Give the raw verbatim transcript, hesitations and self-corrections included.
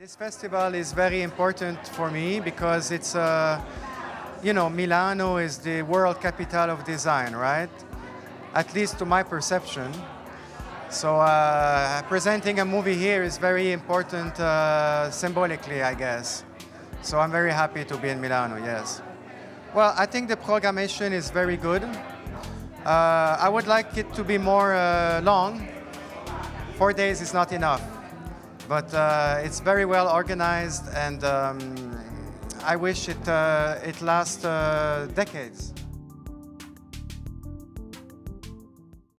This festival is very important for me because it's, uh, you know, Milano is the world capital of design, right? At least to my perception. So uh, presenting a movie here is very important uh, symbolically, I guess. So I'm very happy to be in Milano, yes. Well, I think the programmation is very good. Uh, I would like it to be more uh, long. Four days is not enough. But uh, it's very well organized, and um, I wish it, uh, it lasts uh, decades.